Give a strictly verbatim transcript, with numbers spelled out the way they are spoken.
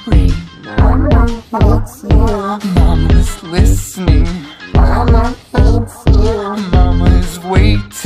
free. Mama hates you. Mama's listening. Mama hates you. Mama is waiting.